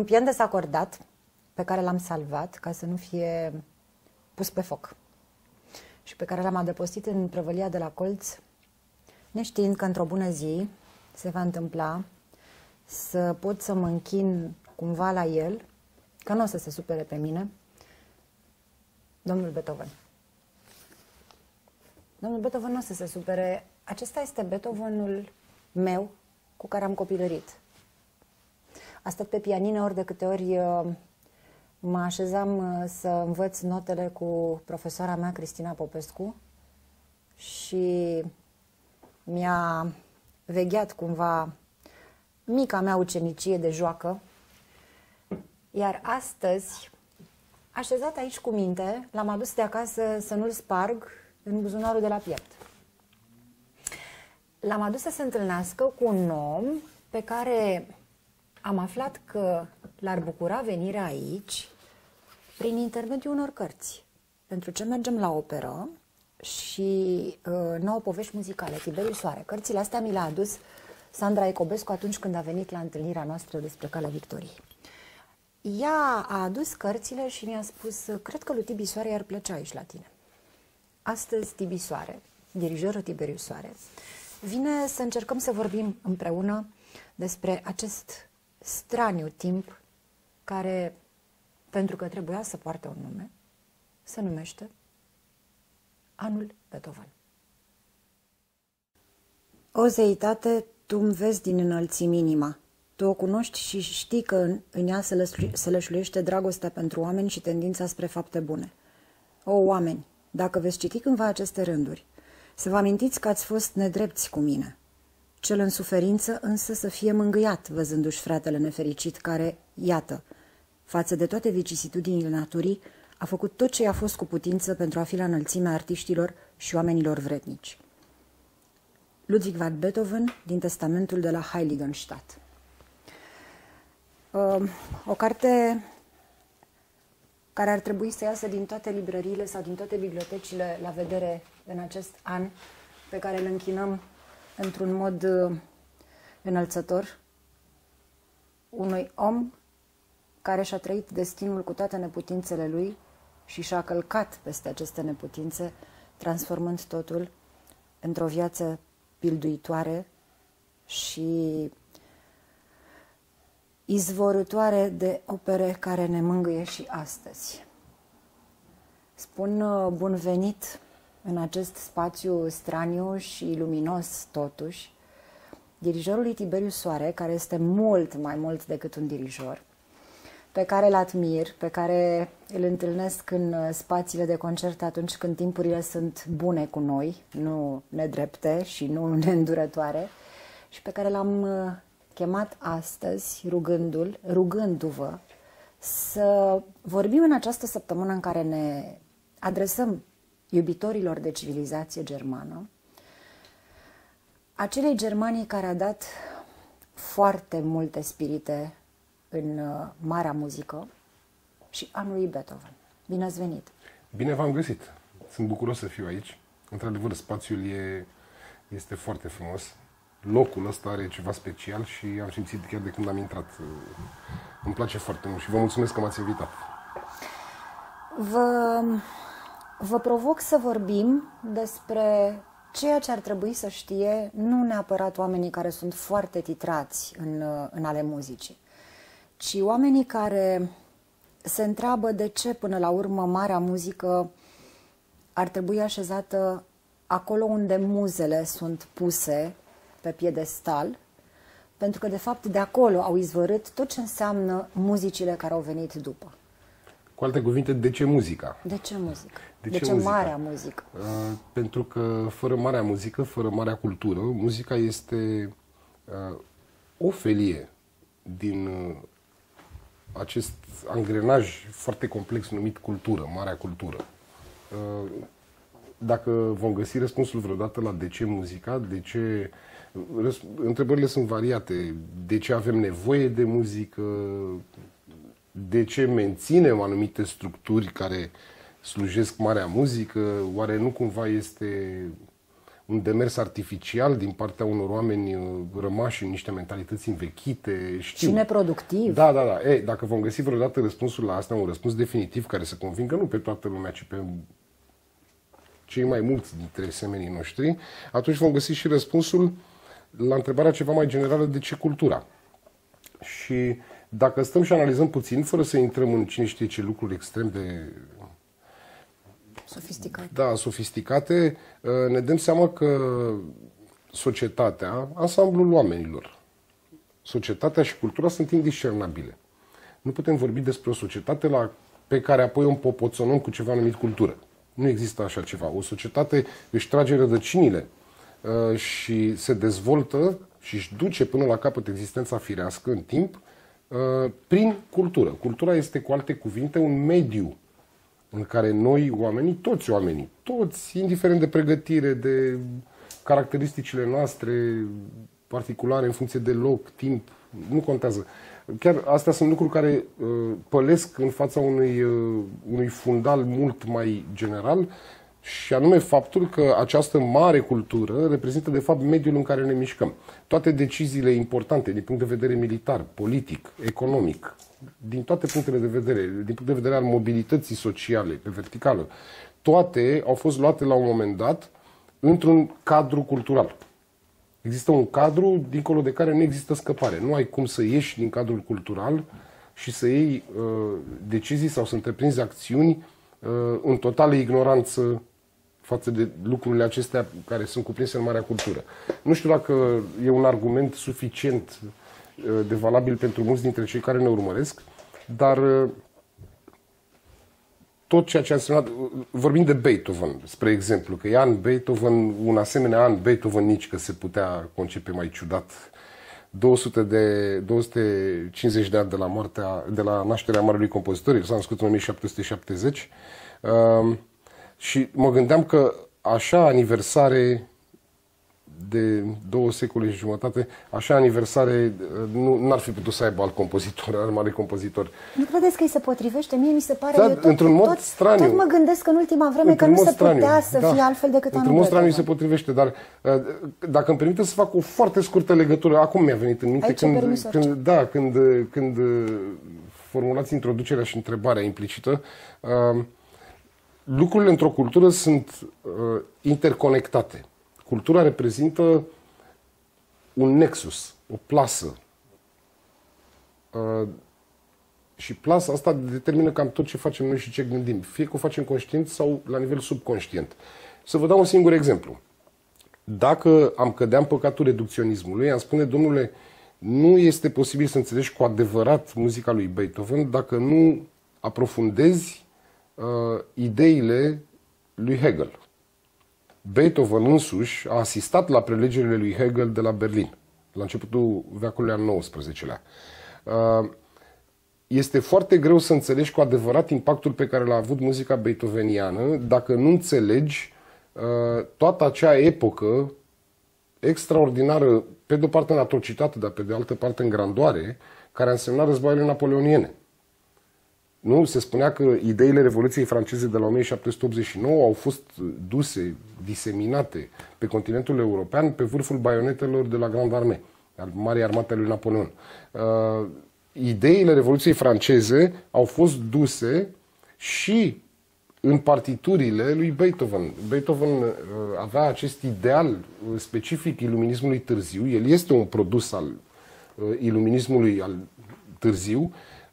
pian desacordat pe care l-am salvat ca să nu fie pus pe foc și pe care l-am adăpostit în prăvălia de la colț, neștiind că într-o bună zi se va întâmpla să pot să mă închin cumva la el, că nu o să se supere pe mine, domnul Beethoven. Domnul Beethoven nu o să se supere. Acesta este Beethovenul meu cu care am copilărit. A stat pe pianină ori de câte ori mă așezam să învăț notele cu profesoara mea, Cristina Popescu, și mi-a vegheat cumva mica mea ucenicie de joacă. Iar astăzi, așezat aici cu minte, l-am adus de acasă să nu-l sparg în buzunarul de la piept. L-am adus să se întâlnească cu un om pe care am aflat că l-ar bucura venirea aici prin intermediul unor cărți. Pentru ce mergem la operă și 9 povești muzicale, Tiberiu Soare. Cărțile astea mi le-a adus Sandra Ecobescu atunci când a venit la întâlnirea noastră despre Calea Victoriei. Ea a adus cărțile și mi-a spus, cred că lui Tibi Soare i-ar plăcea aici la tine. Astăzi Tibi Soare, dirijorul Tiberiu Soare, vine să încercăm să vorbim împreună despre acest straniu timp care, pentru că trebuia să poarte un nume, se numește Anul Beethoven. O zeitate, tu-mi vezi din înălțimi inima. Tu o cunoști și știi că în ea se lășluiește dragostea pentru oameni și tendința spre fapte bune. O, oameni, dacă veți citi cândva aceste rânduri, să vă amintiți că ați fost nedrepți cu mine. Cel în suferință însă să fie mângâiat, văzându-și fratele nefericit care, iată, față de toate vicisitudinile naturii, a făcut tot ce i-a fost cu putință pentru a fi la înălțimea artiștilor și oamenilor vrednici. Ludwig van Beethoven, din Testamentul de la Heiligenstadt. O carte care ar trebui să iasă din toate librăriile sau din toate bibliotecile la vedere în acest an pe care îl închinăm într-un mod înălțător unui om care și-a trăit destinul cu toate neputințele lui și și-a călcat peste aceste neputințe, transformând totul într-o viață pilduitoare și izvorătoare de opere care ne mângâie și astăzi. Spun bun venit în acest spațiu straniu și luminos totuși dirijorului Tiberiu Soare, care este mult mai mult decât un dirijor, pe care îl admir, pe care îl întâlnesc în spațiile de concert atunci când timpurile sunt bune cu noi, nu nedrepte și nu neîndurătoare, și pe care l-am chemat astăzi, rugându-vă să vorbim în această săptămână în care ne adresăm iubitorilor de civilizație germană, acelei Germanii care a dat foarte multe spirite în marea muzică și anului Beethoven. Bine ați venit! Bine v-am găsit! Sunt bucuros să fiu aici. Într-adevăr, spațiul este foarte frumos. Locul ăsta are ceva special și am simțit chiar de când am intrat. Îmi place foarte mult și vă mulțumesc că m-ați invitat. Vă provoc să vorbim despre ceea ce ar trebui să știe nu neapărat oamenii care sunt foarte titrați în ale muzicii, ci oamenii care se întreabă de ce până la urmă marea muzică ar trebui așezată acolo unde muzele sunt puse pe piedestal, pentru că de fapt de acolo au izvorât tot ce înseamnă muzicile care au venit după. Cu alte cuvinte, de ce muzica? De ce muzică? De ce marea muzică? Pentru că fără marea muzică, fără marea cultură, muzica este o felie din acest angrenaj foarte complex numit cultură, marea cultură. Dacă vom găsi răspunsul vreodată la de ce muzica, de ce... Întrebările sunt variate. De ce avem nevoie de muzică? De ce menținem anumite structuri care slujesc marea muzică? Oare nu cumva este un demers artificial din partea unor oameni rămași în niște mentalități învechite. Știu. Și neproductiv. Da, da, da. Dacă vom găsi vreodată răspunsul la asta, un răspuns definitiv care să convingă nu pe toată lumea, ci pe cei mai mulți dintre semenii noștri, atunci vom găsi și răspunsul la întrebarea ceva mai generală: de ce cultura? Și dacă stăm și analizăm puțin, fără să intrăm în cine știe ce lucruri extrem de sofisticate, sofisticate, ne dăm seama că societatea, ansamblul oamenilor, societatea și cultura sunt indiscernabile. Nu putem vorbi despre o societate pe care apoi o împopoțonăm cu ceva numit cultură. Nu există așa ceva. O societate își trage rădăcinile și se dezvoltă și își duce până la capăt existența firească în timp prin cultură. Cultura este, cu alte cuvinte, un mediu în care noi, oamenii, toți, indiferent de pregătire, de caracteristicile noastre particulare în funcție de loc, timp, nu contează. Chiar astea sunt lucruri care pălesc în fața unui fundal mult mai general, și anume faptul că această mare cultură reprezintă de fapt mediul în care ne mișcăm. Toate deciziile importante din punct de vedere militar, politic, economic, din toate punctele de vedere, din punct de vedere al mobilității sociale, pe verticală, toate au fost luate la un moment dat într-un cadru cultural. Există un cadru dincolo de care nu există scăpare. Nu ai cum să ieși din cadrul cultural și să iei decizii sau să întreprinzi acțiuni în totală ignoranță față de lucrurile acestea care sunt cuprinse în marea cultură. Nu știu dacă e un argument suficient de valabil pentru mulți dintre cei care ne urmăresc, dar tot ceea ce a însemnat, vorbim de Beethoven, spre exemplu, că e an Beethoven, un asemenea an Beethoven nici că se putea concepe mai ciudat. 250 de ani de la nașterea marelui compozitor, el s-a născut în 1770, și mă gândeam că așa aniversare de 2 secole și jumătate, așa aniversare n-ar fi putut să aibă alt compozitor, alt mare compozitor. Nu credeți că îi se potrivește? Mie mi se pare, da, într-un mod straniu. Tot mă gândesc că în ultima vreme că nu se putea să fie altfel decât anul. Într-un mod straniu se potrivește, dar dacă îmi permite să fac o foarte scurtă legătură, acum mi-a venit în minte când formulați introducerea și întrebarea implicită. Lucrurile într-o cultură sunt interconectate. Cultura reprezintă un nexus, o plasă. Și plasa asta determină cam tot ce facem noi și ce gândim. Fie că o facem conștient sau la nivel subconștient. Să vă dau un singur exemplu. Dacă am cădea în păcatul reducționismului, am spune: domnule, nu este posibil să înțelegi cu adevărat muzica lui Beethoven dacă nu aprofundezi ideile lui Hegel. Beethoven însuși a asistat la prelegerile lui Hegel de la Berlin, la începutul veacului al XIX-lea. Este foarte greu să înțelegi cu adevărat impactul pe care l-a avut muzica beethoveniană dacă nu înțelegi toată acea epocă extraordinară, pe de o parte în atrocitate, dar pe de altă parte în grandoare, care a însemnat războaiele napoleoniene. Nu? Se spunea că ideile Revoluției franceze de la 1789 au fost duse, diseminate pe continentul european pe vârful baionetelor de la Grande Armée, al Marii Armate lui Napoleon. Ideile Revoluției franceze au fost duse și în partiturile lui Beethoven. Beethoven avea acest ideal specific iluminismului târziu. El este un produs al iluminismului al târziu.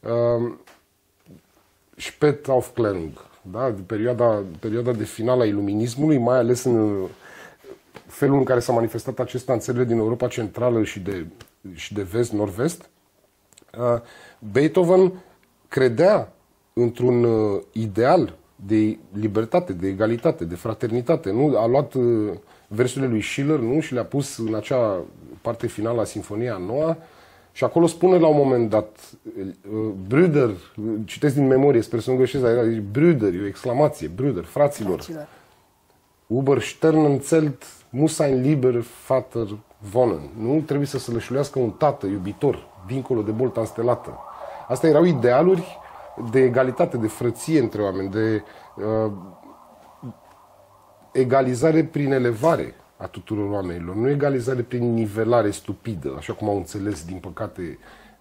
Spätaufklärung, da? Perioada de final a iluminismului, mai ales în felul în care s-a manifestat acesta în țările din Europa Centrală și de vest, nord-vest. Beethoven credea într-un ideal de libertate, de egalitate, de fraternitate. Nu? A luat versurile lui Schiller, nu? Și le-a pus în acea parte finală a Sinfonia a Noua. Și acolo spune la un moment dat, Brüder, citesc din memorie, sper să nu greșesc, dar era Brüder, e o exclamație, Brüder, fraților. Über Sternenzelt muss ein lieber Vater wohnen. Nu trebuie să sălășulească un tată iubitor, dincolo de bolta înstelată. Astea erau idealuri de egalitate, de frăție între oameni, de egalizare prin elevare a tuturor oamenilor. Nu egalizare prin nivelare stupidă, așa cum au înțeles, din păcate,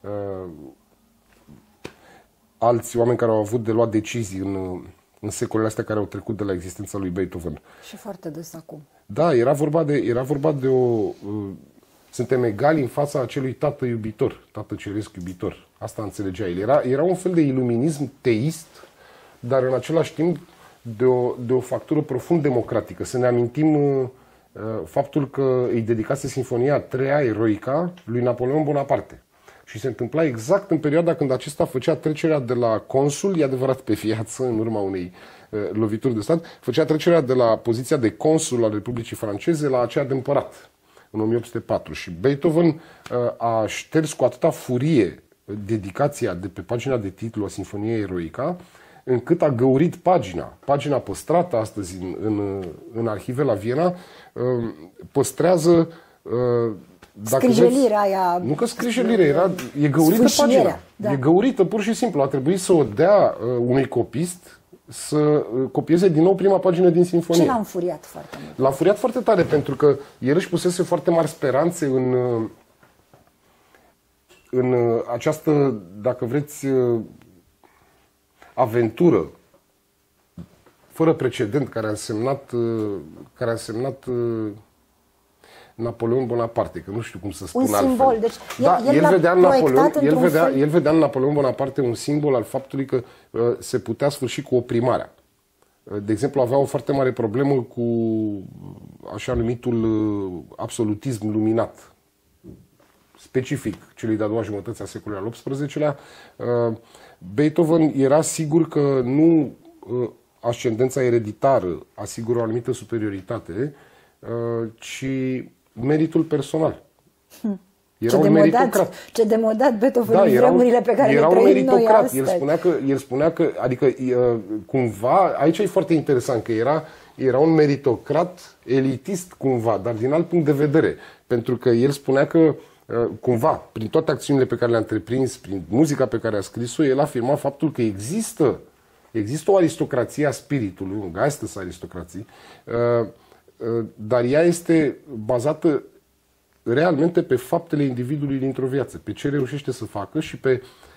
alți oameni care au avut de luat decizii în secolele astea care au trecut de la existența lui Beethoven. Și foarte des acum. Da, era vorba de suntem egali în fața acelui tată iubitor, tată ceresc iubitor. Asta înțelegea el. Era un fel de iluminism teist, dar în același timp de o factură profund democratică. Să ne amintim faptul că îi dedicase Sinfonia 3-a eroica lui Napoleon Bonaparte. Și se întâmpla exact în perioada când acesta făcea trecerea de la consul, e adevărat pe viață, în urma unei lovituri de stat, făcea trecerea de la poziția de consul al Republicii Franceze la aceea de împărat, în 1804. Și Beethoven a șters cu atâta furie dedicația de pe pagina de titlu a Sinfoniei Eroica, încât a găurit pagina păstrată astăzi în arhive la Viena, păstrează scrijelirea aia... Nu că scrijelirea, e găurită pagina. Da. E găurită pur și simplu. A trebuit să o dea unui copist să copieze din nou prima pagină din Sinfonie. Ce l-a înfuriat foarte mult? L-a înfuriat foarte tare, pentru că el își pusese foarte mari speranțe în această, dacă vreți, aventură fără precedent care a însemnat Napoleon Bonaparte, că nu știu cum să spun altfel. Un simbol. Deci el vedea în Napoleon Bonaparte un simbol al faptului că se putea sfârși cu oprimarea. De exemplu, avea o foarte mare problemă cu așa numitul absolutism luminat, specific celui de-a doua jumătăți a secolului al XVIII-lea. Beethoven era sigur că nu ascendența ereditară asigură o anumită superioritate, ci meritul personal. Era un meritocrat. Ce demodat Beethoven în vremurile pe care le trăim noi astăzi. El spunea că, adică cumva, aici e foarte interesant, că era un meritocrat elitist cumva, dar din alt punct de vedere. Pentru că el spunea că cumva, prin toate acțiunile pe care le-a întreprins, prin muzica pe care a scris-o, el afirma faptul că există o aristocrație a spiritului, un geistes aristocrație, dar ea este bazată realmente pe faptele individului dintr-o viață, pe ce reușește să facă și pe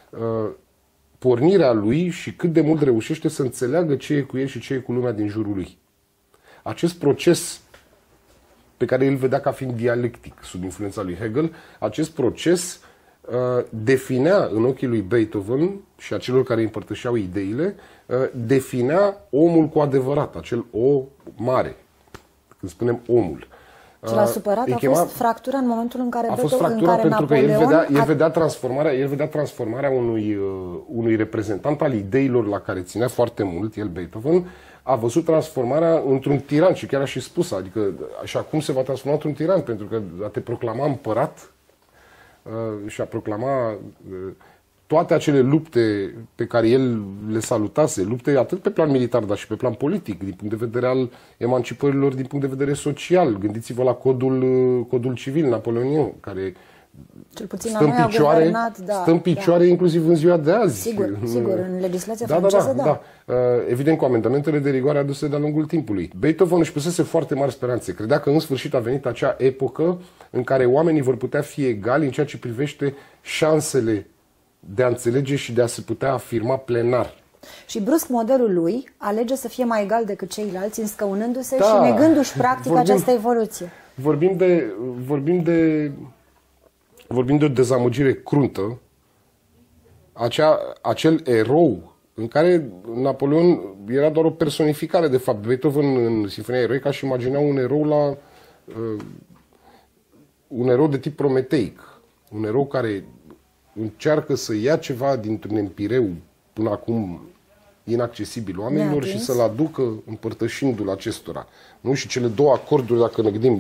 pornirea lui și cât de mult reușește să înțeleagă ce e cu el și ce e cu lumea din jurul lui. Acest proces pe care el vedea ca fiind dialectic sub influența lui Hegel, acest proces definea în ochii lui Beethoven și a celor care împărtășeau ideile, definea omul cu adevărat, acel o mare, când spunem omul. Ce l-a supărat a fost fractura în momentul în care pentru Napoleon că el vedea transformarea unui reprezentant al ideilor la care ținea foarte mult, el Beethoven, a văzut transformarea într-un tiran și chiar a și spus, adică și acum se va transforma într-un tiran, pentru că a te proclama împărat și a proclama toate acele lupte pe care el le salutase, lupte atât pe plan militar, dar și pe plan politic, din punct de vedere al emancipărilor, din punct de vedere social. Gândiți-vă la codul civil napoleonian, care cel puțin stă în picioare inclusiv în ziua de azi. Sigur, în legislația franceză, da. Evident, cu amendamentele de rigoare aduse de-a lungul timpului. Beethoven își pusese foarte mari speranțe. Credea că în sfârșit a venit acea epocă în care oamenii vor putea fi egali în ceea ce privește șansele de a înțelege și de a se putea afirma plenar. Și brusc modelul lui alege să fie mai egal decât ceilalți, înscăunându-se și negându-și practic această evoluție. Vorbim de o dezamăgire cruntă, acel erou în care Napoleon era doar o personificare, de fapt. Beethoven în Sinfonia Eroica și imagina un erou de tip prometeic, un erou care încearcă să ia ceva dintr-un empireu până acum inaccesibil oamenilor și să-l aducă împărtășindu-l acestora. Nu? Și cele două acorduri, dacă ne gândim...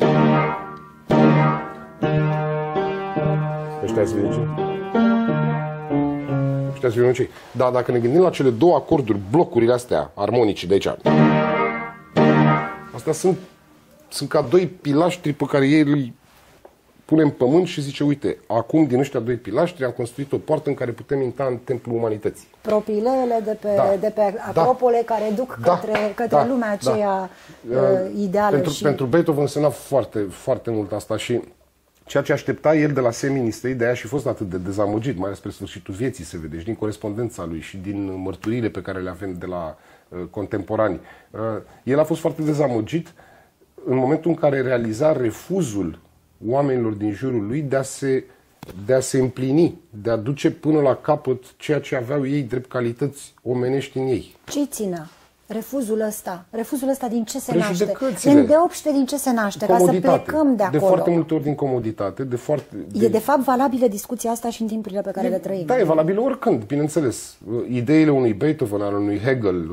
Da, dacă ne gândim la cele două acorduri, blocurile astea armonice de aici, astea sunt ca doi pilaștri pe care ei punem pământ și zice, uite, acum din ăștia doi pilaștri am construit o poartă în care putem intra în templul umanității. Propriile de pe acropole care duc către lumea aceea ideală. Pentru Beethoven însemna foarte, foarte mult asta și ceea ce aștepta el de la seminii săi, de aia și fost atât de dezamăgit, mai ales spre sfârșitul vieții se vede și din corespondența lui și din mărturiile pe care le avem de la contemporani. El a fost foarte dezamăgit în momentul în care realiza refuzul oamenilor din jurul lui de a se împlini, de a duce până la capăt ceea ce aveau ei drept calități omenești în ei. Ce-i țină? Refuzul ăsta din ce se naște? Îndeopște din ce se naște? Ca să plecăm de acolo. De foarte multe ori din comoditate. E de fapt valabilă discuția asta și în timpurile pe care le trăim. Da, e valabilă oricând, bineînțeles. Ideile unui Beethoven, al unui Hegel,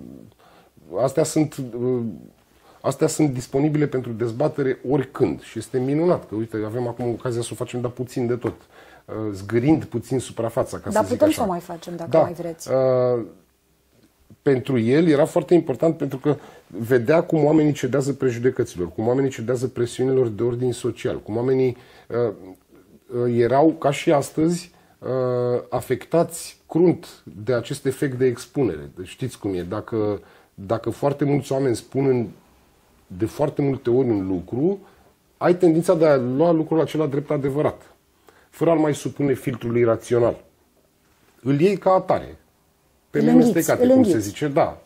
astea sunt disponibile pentru dezbatere oricând. Și este minunat că, uite, avem acum ocazia să o facem, dar puțin de tot. Zgârind puțin suprafața, ca să zic așa. Dar putem să o mai facem, dacă mai vreți. Pentru el era foarte important pentru că vedea cum oamenii cedează prejudecăților, cum oamenii cedează presiunilor de ordin social, cum oamenii erau, ca și astăzi, afectați crunt de acest efect de expunere. Deci știți cum e, dacă foarte mulți oameni spun de foarte multe ori un lucru, ai tendința de a lua lucrul acela drept adevărat, fără a-l mai supune filtrului rațional. Îl iei ca atare. Pe nemestecate, cum se zice. Da.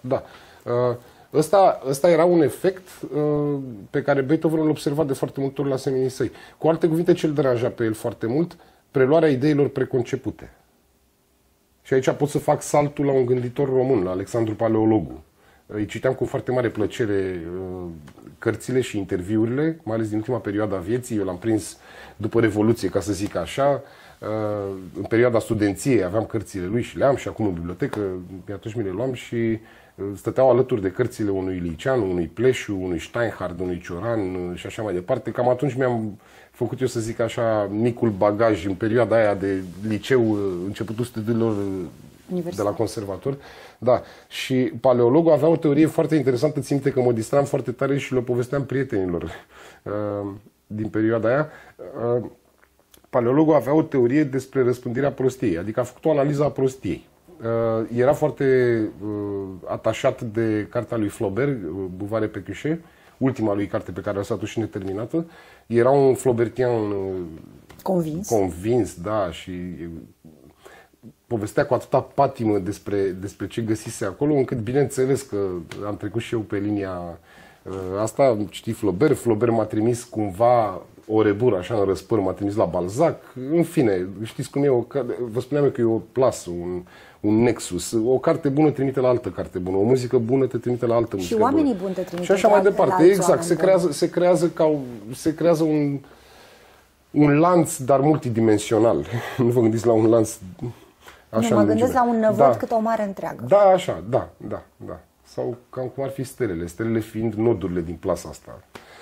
Ăsta era un efect pe care Beethoven îl observa de foarte multe ori la seminii săi. Cu alte cuvinte, ce îl deranja pe el foarte mult? Preluarea ideilor preconcepute. Și aici pot să fac saltul la un gânditor român, la Alexandru Paleologu. Îi citeam cu foarte mare plăcere cărțile și interviurile, mai ales din ultima perioadă a vieții. Eu l-am prins după Revoluție, ca să zic așa. În perioada studenției aveam cărțile lui și le am și acum în bibliotecă, atunci mi le luam și stăteau alături de cărțile unui Liceanu, unui Pleșu, unui Steinhard, unui Cioran și așa mai departe. Cam atunci mi-am făcut eu, să zic așa, micul bagaj în perioada aia de liceu, începutul studiilor de la conservator. Da. Și Paleologul avea o teorie foarte interesantă, țin minte că mă distram foarte tare și le povesteam prietenilor din perioada aia. Paleologul avea o teorie despre răspândirea prostiei, adică a făcut o analiză a prostiei. Era foarte atașat de cartea lui Flaubert, Buvare Pécuchet, ultima lui carte pe care a lăsat-o și neterminată. Era un flaubertian convins, da, și povestea cu atâta patimă despre ce găsise acolo, încât bineînțeles că am trecut și eu pe linia asta, știi, Flaubert m-a trimis cumva o rebură, așa, în răspăr, m-a trimis la Balzac. În fine, știți cum e, vă spuneam eu că e o plasă, un nexus. O carte bună trimite la altă carte bună, o muzică bună te trimite la altă muzică bună. Și oamenii buni te trimite și așa mai departe. Exact, se creează un lanț, dar multidimensional. Nu vă gândiți la un lanț așa. Nu, mă gândesc la un năvod cât o mare întreagă. Da, așa, da. Sau cam cum ar fi stelele fiind nodurile din plasa asta.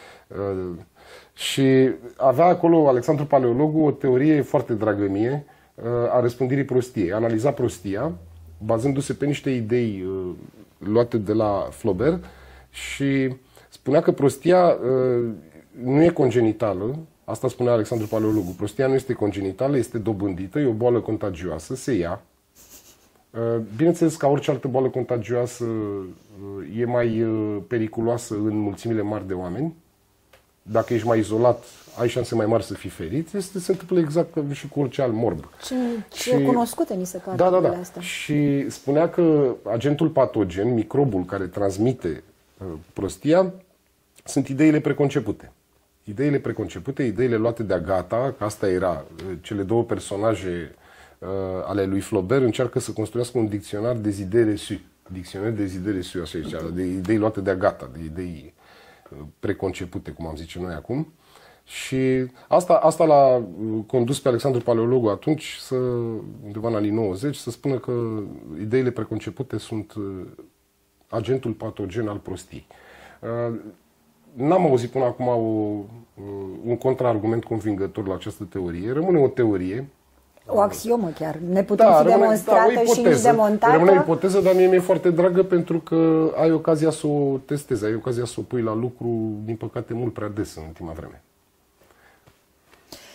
Și avea acolo Alexandru Paleologu o teorie foarte dragă mie a răspândirii prostiei. Analiza prostia bazându-se pe niște idei luate de la Flaubert și spunea că prostia nu e congenitală. Asta spunea Alexandru Paleologu. Prostia nu este congenitală, este dobândită, e o boală contagioasă, se ia. Bineînțeles, ca orice altă boală contagioasă, e mai periculoasă în mulțimile mari de oameni. Dacă ești mai izolat, ai șanse mai mari să fii ferit. Se întâmplă exact ca și cu orice alt morb. Ce cunoscute, mi se pare. Da. Asta. Și spunea că agentul patogen, microbul care transmite prostia, sunt ideile preconcepute. Ideile preconcepute, ideile luate de Agata, că asta era, cele două personaje ale lui Flaubert încearcă să construiască un dicționar des idées reçues. Dicționar des idées reçues, așa zicea, de idei luate de Agata, de idei preconcepute, cum am zice noi acum. Și asta l-a condus pe Alexandru Paleologu atunci, undeva în anii 90, să spună că ideile preconcepute sunt agentul patogen al prostiei. N-am auzit până acum un contraargument convingător la această teorie. Rămâne o teorie. O axiomă chiar. Ne putem fi demonstrată și nici demontată. Rămâne o ipoteză, dar mie mi-e foarte dragă pentru că ai ocazia să o testezi, ai ocazia să o pui la lucru, din păcate, mult prea des în ultima vreme.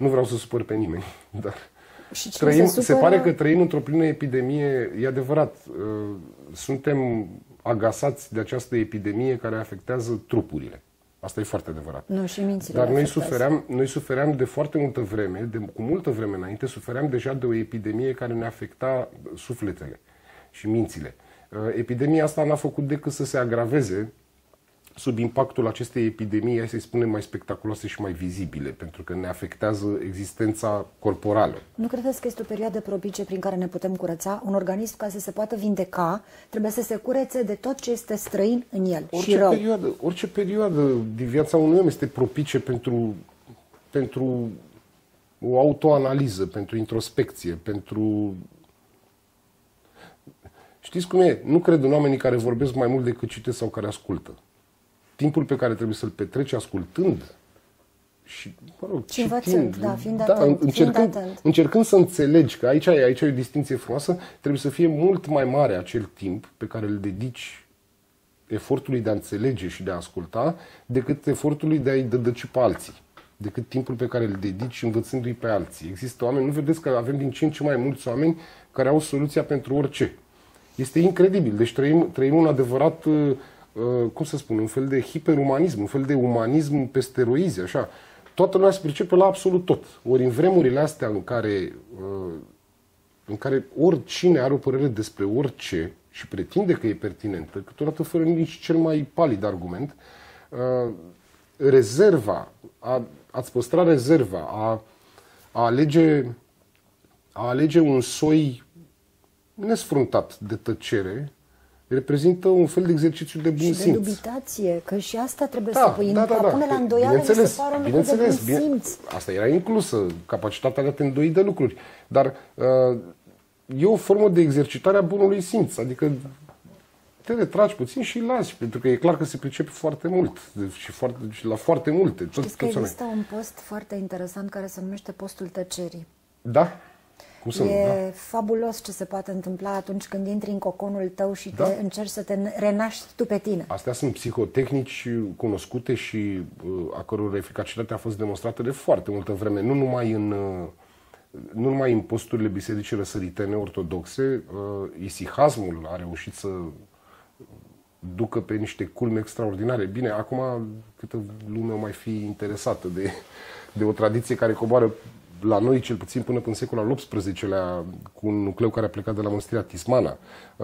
Nu vreau să supăr pe nimeni, dar Și cine se pare că trăim într-o plină epidemie, e adevărat. Suntem agasați de această epidemie care afectează trupurile. Asta e foarte adevărat. Nu, și mințile. Dar noi sufeream de foarte multă vreme, cu multă vreme înainte, sufeream deja de o epidemie care ne afecta sufletele și mințile. Epidemia asta n-a făcut decât să se agraveze sub impactul acestei epidemii, hai să-i spunem, mai spectaculoase și mai vizibile, pentru că ne afectează existența corporală. Nu credeți că este o perioadă propice prin care ne putem curăța? Un organism, ca să se poată vindeca, trebuie să se curețe de tot ce este străin în el și rău. Orice perioadă din viața unui om este propice pentru o autoanaliză, pentru introspecție, pentru... Știți cum e? Nu cred în oamenii care vorbesc mai mult decât citesc sau care ascultă. Timpul pe care trebuie să-l petreci ascultând și, mă rog, citind, încercând să înțelegi, că aici e o distinție frumoasă, trebuie să fie mult mai mare acel timp pe care îl dedici efortului de a înțelege și de a asculta, decât efortului de a-i dădăci pe alții, decât timpul pe care îl dedici învățându-i pe alții. Există oameni, nu vedeți că avem din ce în ce mai mulți oameni care au soluția pentru orice. Este incredibil. Deci trăim un adevărat... cum să spun, un fel de hiperumanism, un fel de umanism pe steroizi, așa. Toată lumea se pricepe la absolut tot. Ori în vremurile astea în care oricine are o părere despre orice și pretinde că e pertinentă, câteodată fără nici cel mai palid argument, a-ți păstra rezerva, a alege un soi nesfruntat de tăcere, reprezintă un fel de exercițiu de bun simț. Și de dubitație, că și asta trebuie să pui. A pune la îndoială mi se pare un lucru de bun simț. Asta era inclusă, capacitatea de a te îndoi de lucruri. Dar e o formă de exercitare a bunului simț. Adică te retragi puțin și îi lași, pentru că e clar că se pricepe foarte mult și la foarte multe. Știți că există un post foarte interesant care se numește postul tăcerii. Da. E fabulos ce se poate întâmpla atunci când intri în coconul tău și încerci să te renaști tu pe tine. Astea sunt psihotehnici cunoscute și a căror eficacitate a fost demonstrată de foarte multă vreme, nu numai în posturile bisericii răsăritene ortodoxe. Isihasmul a reușit să ducă pe niște culme extraordinare. Bine, acum câtă lume o mai fi interesată de o tradiție care coboară la noi, cel puțin până în secolul al XVIII-lea, cu un nucleu care a plecat de la mănăstirea Tismana.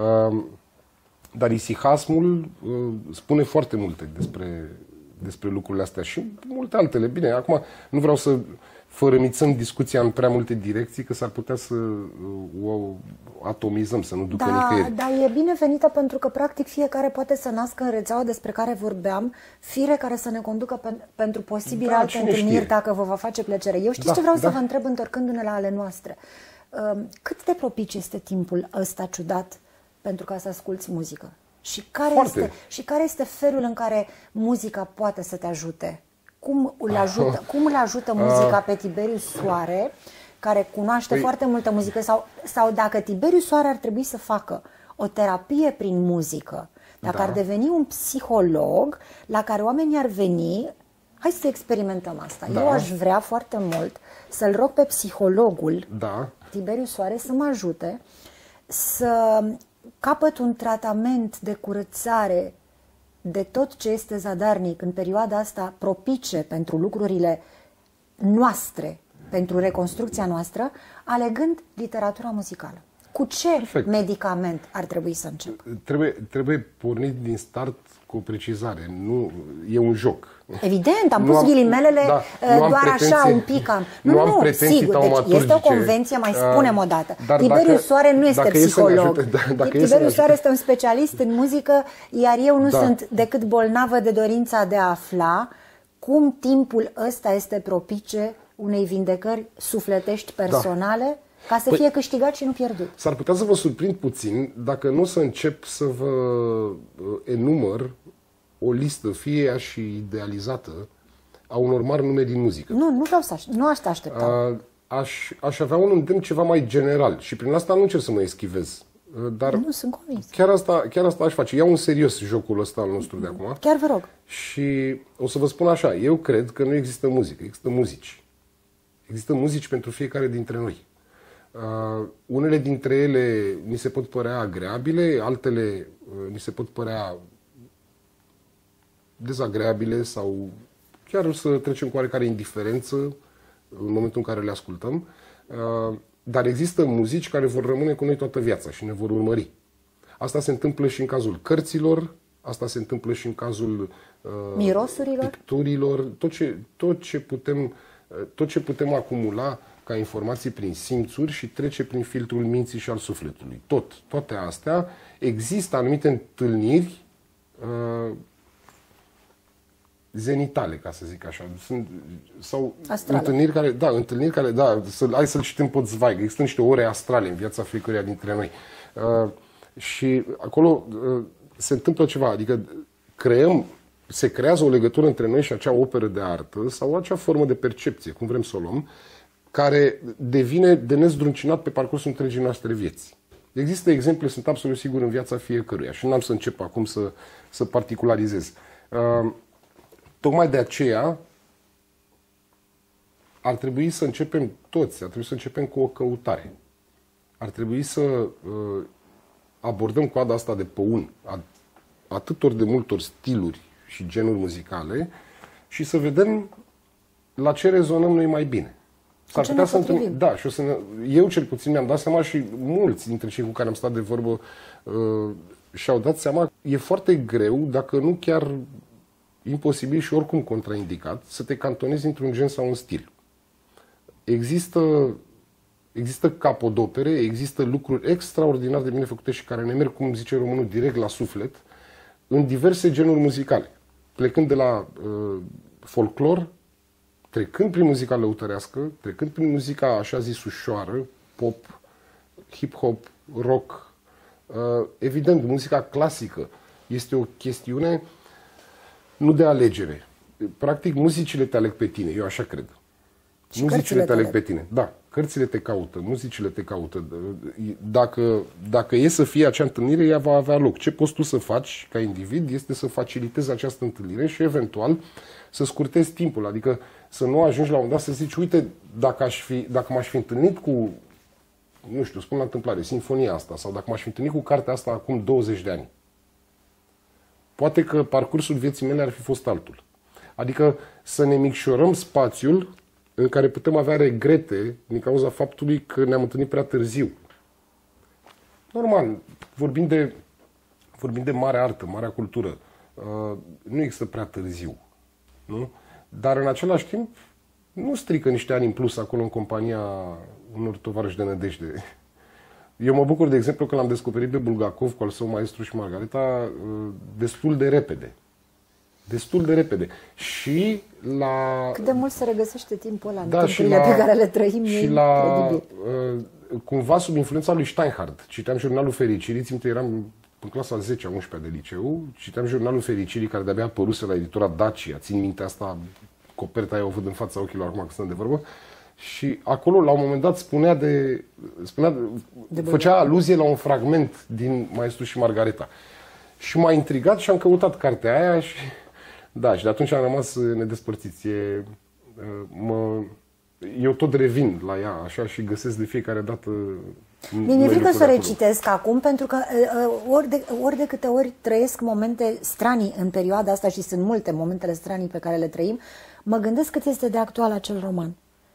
Dar isihasmul spune foarte multe despre lucrurile astea și multe altele. Bine, acum nu vreau să fărâmițăm discuția în prea multe direcții, că s-ar putea să o atomizăm, să nu ducă nicăieri. Da, e binevenită pentru că, practic, fiecare poate să nască în rețeaua despre care vorbeam, fire care să ne conducă pentru posibile alte întâlniri, dacă vă va face plăcere. Eu știți ce vreau să vă întreb, întorcându-ne la ale noastre? Cât de propice este timpul ăsta ciudat pentru ca să asculți muzică? Și care este felul în care muzica poate să te ajute? Cum îl ajută muzica pe Tiberiu Soare, care cunoaște foarte multă muzică, sau dacă Tiberiu Soare ar trebui să facă o terapie prin muzică, dacă ar deveni un psiholog la care oamenii ar veni, hai să experimentăm asta. Eu aș vrea foarte mult să-l rog pe psihologul Tiberiu Soare să mă ajute să capăt un tratament de curățare de tot ce este zadarnic în perioada asta propice pentru lucrurile noastre, pentru reconstrucția noastră, alegând literatura muzicală. Cu ce medicament ar trebui să încep? Trebuie pornit din start cu o precizare. Nu, e un joc. Evident, am pus ghilimelele doar așa un pic. Nu, sigur, deci este o convenție, mai spunem o dată. Tiberiu Soare nu este psiholog. Tiberiu Soare este un specialist în muzică, iar eu nu sunt decât bolnavă de dorința de a afla cum timpul ăsta este propice unei vindecări sufletești personale, ca să fie câștigat și nu pierdut. S-ar putea să vă surprind puțin dacă nu o să încep să vă enumăr o listă, fie ea și idealizată, a unor mari nume din muzică. Nu aș te aștepta. Aș avea un îndemn ceva mai general și prin asta nu încerc să mă eschivez. Dar nu, sunt convins. Chiar asta aș face. Iau în serios jocul ăsta al nostru de acum. Chiar vă rog. Și o să vă spun așa, eu cred că nu există muzică, există muzici. Există muzici pentru fiecare dintre noi. Unele dintre ele ni se pot părea agreabile, altele ni se pot părea dezagreabile sau chiar să trecem cu oarecare indiferență în momentul în care le ascultăm. Dar există muzici care vor rămâne cu noi toată viața și ne vor urmări. Asta se întâmplă și în cazul cărților, asta se întâmplă și în cazul mirosurilor, picturilor, tot ce putem acumula ca informații prin simțuri și trece prin filtrul minții și al sufletului. Toate astea, există anumite întâlniri zenitale, ca să zic așa. Sau întâlniri care, hai să-l citim pe Zweig. Există niște ore astrale în viața fiecăruia dintre noi. Și acolo se întâmplă ceva, adică se creează o legătură între noi și acea operă de artă sau acea formă de percepție, cum vrem să o luăm, care devine de nezdruncinat pe parcursul întregii noastre vieți. Există exemple, sunt absolut sigur, în viața fiecăruia și n-am să încep acum să particularizez. Tocmai de aceea ar trebui să începem cu o căutare. Ar trebui să abordăm coada asta de păun a atâtor de multor stiluri și genuri muzicale și să vedem la ce rezonăm noi mai bine. S-ar putea să întâlnim. Da, și eu cel puțin mi-am dat seama și mulți dintre cei cu care am stat de vorbă și-au dat seama, e foarte greu, dacă nu chiar imposibil și oricum contraindicat, să te cantonezi într-un gen sau un stil. Există capodopere, există lucruri extraordinar de bine făcute și care ne merg, cum zice românul, direct la suflet, în diverse genuri muzicale. Plecând de la folclor, trecând prin muzica lăutărească, trecând prin muzica, așa zis, ușoară, pop, hip-hop, rock. Evident, muzica clasică este o chestiune nu de alegere. Practic, muzicile te aleg pe tine, eu așa cred. Și muzicile te aleg pe tine. Da, cărțile te caută, muzicile te caută. Dacă e să fie acea întâlnire, ea va avea loc. Ce poți tu să faci ca individ este să facilitezi această întâlnire și eventual să scurtezi timpul. Adică să nu ajungi la un dat să zici, uite, dacă m-aș fi întâlnit cu, nu știu, spun la întâmplare, sinfonia asta, sau dacă m-aș fi întâlnit cu cartea asta acum 20 de ani, poate că parcursul vieții mele ar fi fost altul. Adică să ne micșorăm spațiul în care putem avea regrete din cauza faptului că ne-am întâlnit prea târziu. Normal, vorbim de mare artă, marea cultură. Nu există prea târziu. Nu? Dar în același timp nu strică niște ani în plus acolo în compania unor tovarăși de nădejde. Eu mă bucur, de exemplu, că l-am descoperit pe Bulgakov cu al său Maestru și Margareta destul de repede. Destul de repede. Și la... Cât de mult se regăsește timpul ăla în întâmplările pe care le trăim. Și cumva sub influența lui Steinhardt. Citeam Jurnalul Fericirii, țin că eram în clasa 10-a, 11-a de liceu, citeam Jurnalul Fericirii, care de-abia apăruse la editura Dacia. Țin minte asta, coperta aia o văd în fața ochilor acum că stăm de vorbă. Și acolo, la un moment dat, făcea aluzie la un fragment din Maestru și Margareta. Și m-a intrigat și am căutat cartea aia și... Da, și de atunci am rămas nedespărțiți. Eu tot revin la ea, așa, și găsesc de fiecare dată... Mi-e frică să o recitesc acum, pentru că ori de câte ori trăiesc momente stranii în perioada asta, și sunt multe momentele stranii pe care le trăim, mă gândesc cât este de actual acel roman.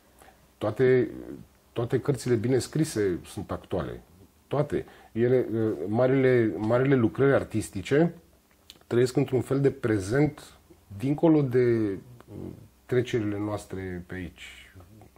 Toate cărțile bine scrise sunt actuale. Toate. Ele, marile lucrări artistice trăiesc într-un fel de prezent dincolo de trecerile noastre pe aici.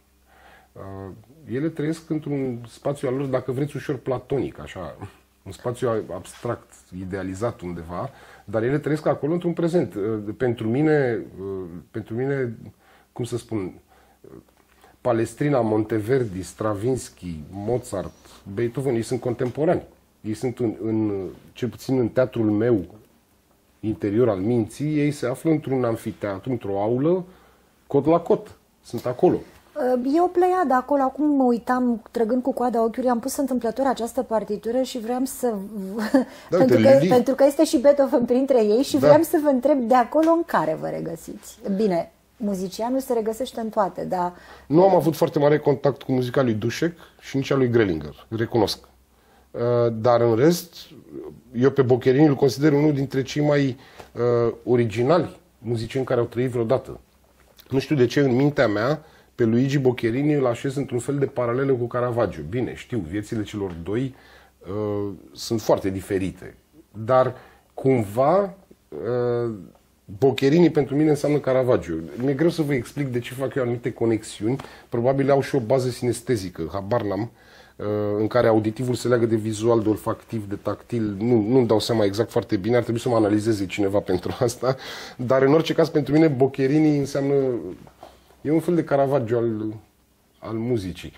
Ele trăiesc într-un spațiu al lor, dacă vreți, ușor platonic, așa, un spațiu abstract, idealizat undeva, dar ele trăiesc acolo într-un prezent. Pentru mine, cum să spun, Palestrina, Monteverdi, Stravinsky, Mozart, Beethoven, ei sunt contemporani. Ei sunt, cel puțin în teatrul meu interior al minții, ei se află într-un amfiteatru, într-o aulă, cot la cot. Sunt acolo. E o pleiadă acolo. Acum mă uitam, trăgând cu coada ochiului, am pus întâmplător această partitură și vreau să... Da, pentru că este și Beethoven printre ei și vreau să vă întreb de acolo în care vă regăsiți. Bine, muzicianul se regăsește în toate, dar... Nu am avut foarte mare contact cu muzica lui Dușek și nici a lui Grelinger, recunosc. Dar în rest, eu pe Boccherini îl consider unul dintre cei mai originali muzicieni care au trăit vreodată. Nu știu de ce în mintea mea, pe Luigi Boccherini îl așez într-un fel de paralelă cu Caravaggio. Bine, știu, viețile celor doi sunt foarte diferite. Dar cumva Boccherini pentru mine înseamnă Caravaggio. Mi-e greu să vă explic de ce fac eu anumite conexiuni. Probabil au și o bază sinestezică, habar n-am, în care auditivul se leagă de vizual, de olfactiv, de tactil. Nu-mi dau seama exact foarte bine, ar trebui să mă analizeze cineva pentru asta. Dar în orice caz, pentru mine, Boccherini înseamnă... E un fel de Caravaggio al muzicii.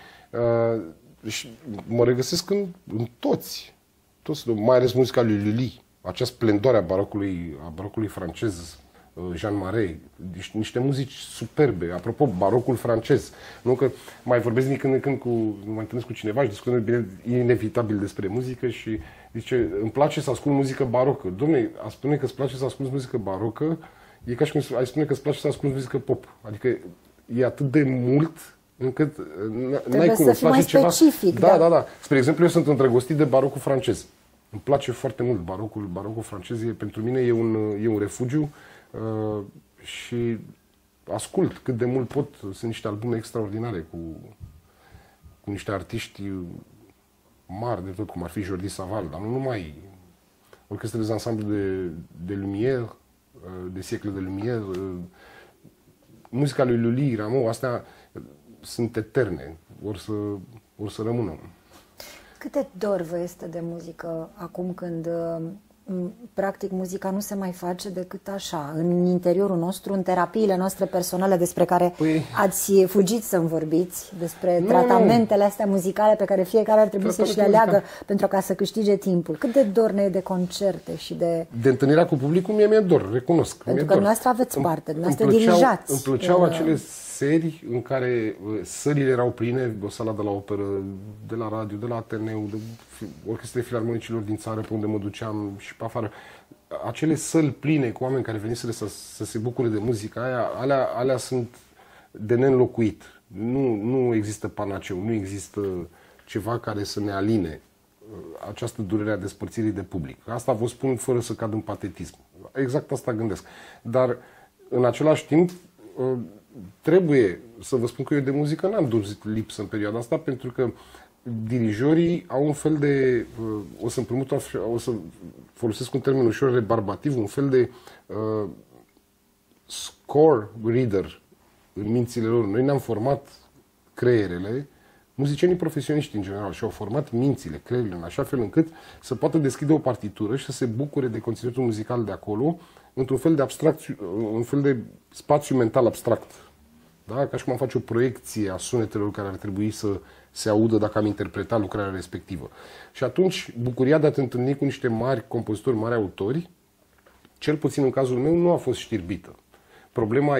Și mă regăsesc în toți, mai ales muzica lui Lully, acea splendoare a barocului francez, Jean Marais, niște muzici superbe. Apropo, barocul francez. Nu că mai vorbesc din când în când mă întâlnesc cu cineva și discutăm inevitabil despre muzică și zice, îmi place să ascult muzică barocă. Dom'le, a spune că îți place să asculti muzică barocă e ca și cum ai spune că îți place să asculti muzică pop. Adică e atât de mult încât n-ai cum, să fii mai specific. Da. Spre exemplu, eu sunt îndrăgostit de barocul francez. Îmi place foarte mult barocul francez. Pentru mine e un refugiu și ascult cât de mult pot. Sunt niște albume extraordinare cu niște artiști mari de tot, cum ar fi Jordi Savall, dar nu numai. Orchestrele de ansamblu de Lumière, de Siècle de Lumière, muzica lui Lully, Rameau, astea sunt eterne, or să rămână. Cât de dor vă este de muzică acum când practic muzica nu se mai face decât așa, în interiorul nostru, în terapiile noastre personale despre care ați fugit să-mi vorbiți, despre tratamentele astea muzicale pe care fiecare ar trebui să-și le aleagă pentru ca să câștige timpul. Cât de dor ne e de concerte și de... De întâlnirea cu publicul, mi-e dor, recunosc. Pentru că dumneavoastră aveți parte, dumneavoastră dirijați. Îmi plăceau acele seri în care sălile erau pline, o sală de la operă, de la radio, de la Ateneu, de orchestrele filarmonicilor din țară pe unde mă duceam și pe afară. Acele săli pline cu oameni care veniseră să se bucure de muzica aia, alea sunt de neînlocuit. Nu există panaceu, nu există ceva care să ne aline această durere a despărțirii de public. Asta vă spun fără să cad în patetism. Exact asta gândesc. Dar în același timp trebuie să vă spun că eu de muzică n-am dus lipsă în perioada asta, pentru că dirijorii au un fel de, o să folosesc un termen ușor rebarbativ, un fel de score reader în mințile lor. Noi ne-am format creierele, muzicienii profesioniști în general, și au format mințile, creierile, în așa fel încât să poată deschide o partitură și să se bucure de conținutul muzical de acolo, într-un fel de abstracție, un fel de spațiu mental abstract. Da? Ca și cum am face o proiecție a sunetelor care ar trebui să se audă dacă am interpretat lucrarea respectivă. Și atunci, bucuria de a te întâlni cu niște mari compozitori, mari autori, cel puțin în cazul meu, nu a fost știrbită. Problema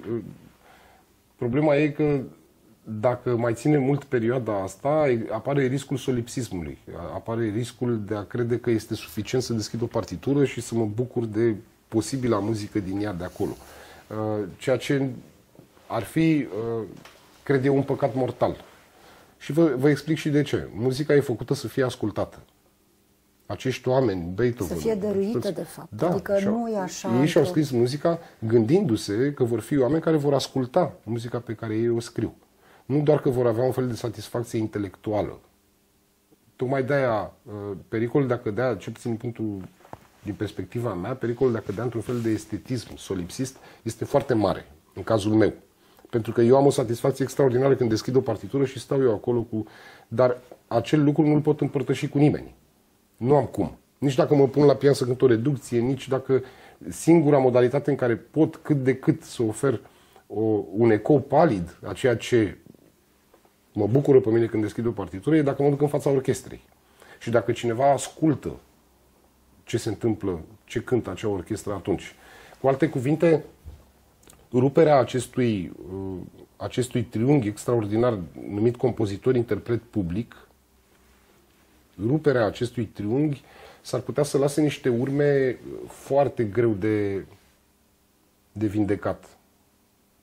e că dacă mai ține mult perioada asta, apare riscul solipsismului. Apare riscul de a crede că este suficient să deschid o partitură și să mă bucur de posibila muzică din ea de acolo. Ceea ce ar fi, cred eu, un păcat mortal. Și vă explic și de ce. Muzica e făcută să fie ascultată. Acești oameni, Beethoven... Să fie dăruită, de fapt. Da, adică nu e așa... Ei și-au scris muzica gândindu-se că vor fi oameni care vor asculta muzica pe care ei o scriu. Nu doar că vor avea un fel de satisfacție intelectuală. Tocmai de-aia, pericolul de a cădea, cel puțin din perspectiva mea, pericolul de a cădea într-un fel de estetism solipsist este foarte mare, în cazul meu. Pentru că eu am o satisfacție extraordinară când deschid o partitură și stau eu acolo cu... Dar acel lucru nu-l pot împărtăși cu nimeni. Nu am cum. Nici dacă mă pun la pian să cânt o reducție, nici dacă singura modalitate în care pot cât de cât să ofer un ecou palid a ceea ce mă bucură pe mine când deschid o partitură e dacă mă duc în fața orchestrei. Și dacă cineva ascultă ce se întâmplă, ce cântă acea orchestră atunci. Cu alte cuvinte, ruperea acestui triunghi extraordinar numit compozitor, interpret, public, ruperea acestui triunghi s-ar putea să lase niște urme foarte greu de vindecat.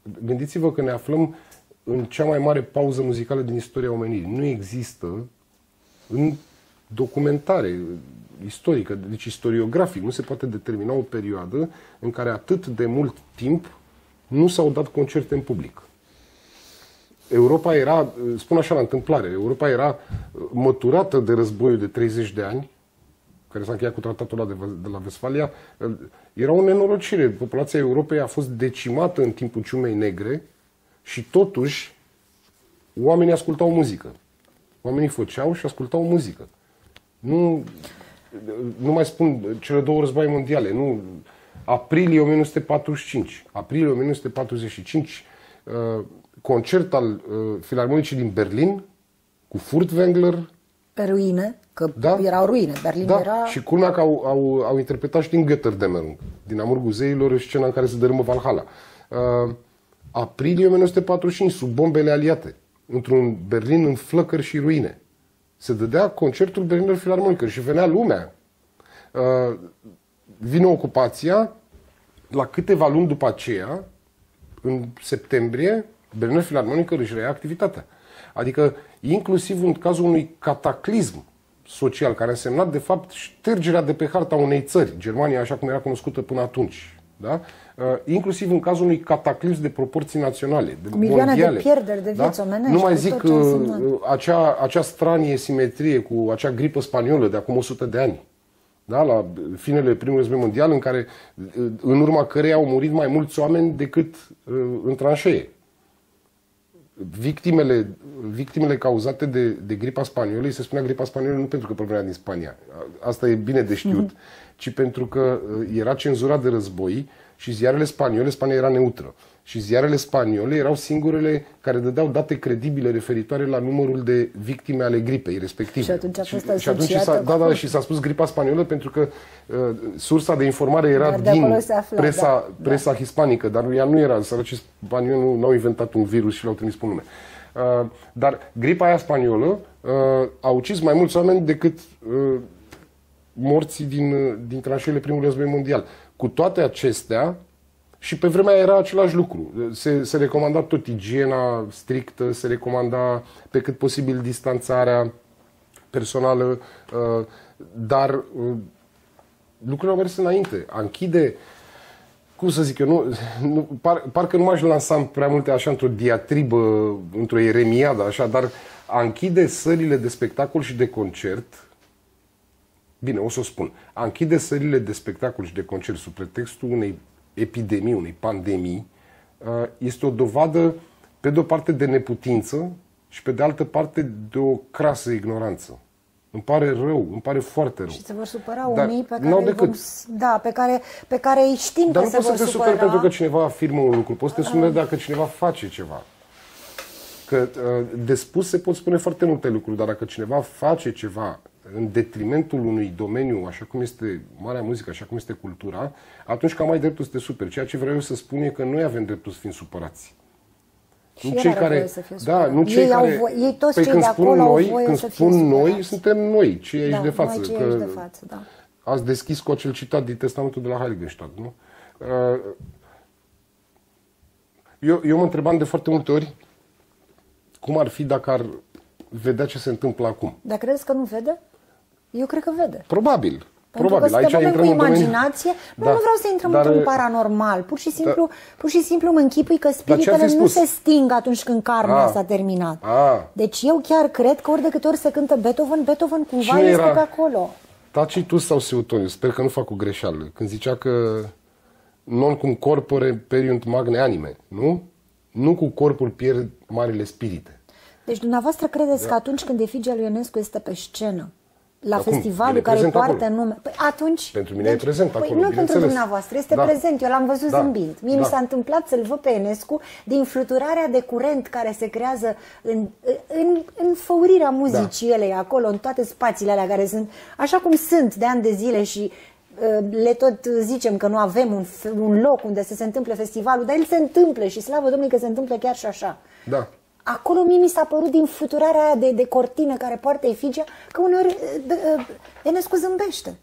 Gândiți-vă că ne aflăm în cea mai mare pauză muzicală din istoria omenirii. Nu există în documentare istorică, deci istoriografic, nu se poate determina o perioadă în care atât de mult timp nu s-au dat concerte în public. Europa era, spun așa la întâmplare, Europa era măturată de războiul de 30 de ani, care s-a încheiat cu tratatul de la Westfalia. Era o nenorocire. Populația Europei a fost decimată în timpul ciumei negre și totuși oamenii ascultau muzică. Oamenii făceau și ascultau muzică. Nu mai spun cele două războaie mondiale. Nu, aprilie 1945. Aprilie 1945, concert al Filarmonicii din Berlin cu Furtwängler. Pe ruine, că erau ruine. Berlin era... Și culmea că au interpretat și din Götterdämmerung, din Amurgul zeilor, scena în care se dărâmă Valhalla. Aprilie 1945, sub bombele aliate, într-un Berlin în flăcări și ruine. Se dădea concertul Berliner Philharmoniker și venea lumea. Vine ocupația, la câteva luni după aceea, în septembrie, Berliner Philharmoniker își reia activitatea. Adică, inclusiv în cazul unui cataclism social, care a însemnat, de fapt, ștergerea de pe harta unei țări, Germania așa cum era cunoscută până atunci, da? Inclusiv în cazul unui cataclism de proporții naționale, de milioane mondiale, de pierderi de vieți omenești. Nu mai zic acea stranie simetrie cu acea gripă spaniolă de acum 100 de ani. Da? La finele primului război mondial, în urma căreia au murit mai mulți oameni decât în tranșee. Victimele cauzate de gripa spaniolă, se spunea gripa spaniolă nu pentru că provenea din Spania, asta e bine de știut, ci pentru că era cenzurat de război și ziarele spaniole, Spania era neutră, și ziarele spaniole erau singurele care dădeau date credibile referitoare la numărul de victime ale gripei respective. Și atunci a fost asociată și s-a spus gripa spaniolă pentru că sursa de informare era din presa hispanică, dar ea nu era, săracii spanioli nu au inventat un virus și l-au trimis pe nume. Dar gripa aia spaniolă a ucis mai mulți oameni decât morții din tranșeele primului război mondial. Cu toate acestea, și pe vremea era același lucru. Se recomanda tot igiena strictă, se recomanda pe cât posibil distanțarea personală, dar lucrurile au mers înainte. A închide, cum să zic eu, parcă nu m-aș lansa prea multe așa într-o diatribă, într-o eremiadă, așa, dar a închide sălile de spectacol și de concert, bine, o să o spun, a închide sălile de spectacol și de concert sub pretextul unei epidemii, unei pandemii, este o dovadă, pe de o parte, de neputință și pe de altă parte de o crasă ignoranță. Îmi pare rău, îmi pare foarte rău. Și se vor supăra unii pe care îi știm dar că se vor supăra. Dar nu poți să te superi pentru că cineva afirmă un lucru, poți să te superi dacă cineva face ceva. Că de spus se pot spune foarte multe lucruri, dar dacă cineva face ceva în detrimentul unui domeniu, așa cum este marea muzică, așa cum este cultura, atunci cam ai dreptul să te superi. Ceea ce vreau eu să spun e că noi avem dreptul să fim supărați. Și nu cei care, nu cei care, ei toți cei de acolo au voie când să spun fie noi, supărați. suntem noi, cei aici de față. Noi, cei aici de față, da. Ați deschis cu acel citat din Testamentul de la Heiligenstadt, nu? Eu mă întrebam de foarte multe ori cum ar fi dacă ar vedea ce se întâmplă acum. Dar credeți că nu vede? Eu cred că vede. Probabil. Pentru că Aici suntem intrăm cu în imaginație. Nu vreau să intrăm într-un paranormal. Pur și simplu mă închipui că spiritele nu se sting atunci când carnea s-a terminat. Deci eu chiar cred că ori de câte ori se cântă Beethoven cumva este pe acolo. Tacitus sau Suetonius? Sper că nu fac o greșeală. Când zicea că non cum corpore periunt magne anime, nu? Nu cu corpul pierd marile spirite. Deci dumneavoastră credeți că atunci când Efigia lui Ionescu este pe scenă, la festivalul care îi poartă nume. Păi atunci... Pentru mine e prezent acolo, nu pentru dumneavoastră, este prezent. Eu l-am văzut zâmbind. Mie mi s-a întâmplat să-l văd pe Ionescu din fluturarea de curent care se creează în făurirea muzicii elei acolo, în toate spațiile alea care sunt așa cum sunt de ani de zile și le tot zicem că nu avem un loc unde să se întâmple festivalul, dar el se întâmplă și slavă Domnului că se întâmplă chiar și așa. Da. Acolo mie mi s-a părut din fluturarea aia de cortină care poartă Efigia că uneori Ionescu zâmbește.